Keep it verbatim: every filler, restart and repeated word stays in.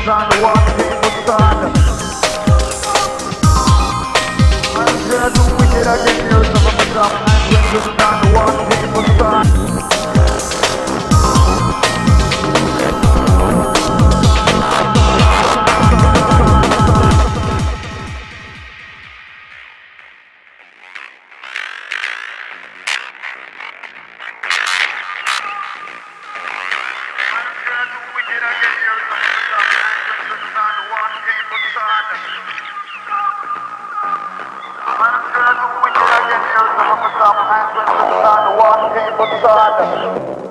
on the one thing was done. I'm gonna do wicked again, here's some of the top. I'm gonna do on the one thing was done. I'm gonna do wicked again, here's some of the top. I'm gonna do on the one thing was done.